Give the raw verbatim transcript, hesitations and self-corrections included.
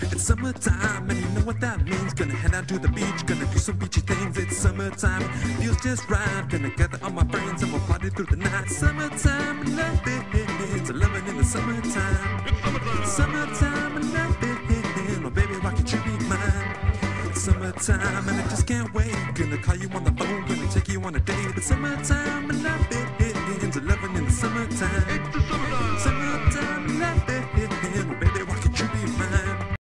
It's summertime, and you know what that means. Gonna head out to the beach, gonna do some beachy things. It's summertime, feels just right. Gonna gather all my friends and we'll party through the night. Summertime, I love it. It's loving in the summertime. It's summertime, I love it. Oh baby, why can't you be mine? It's summertime, and I just can't wait. Gonna call you on the phone, gonna take you on a date. It's summertime, I love it. It's loving in the summertime. It's the summertime.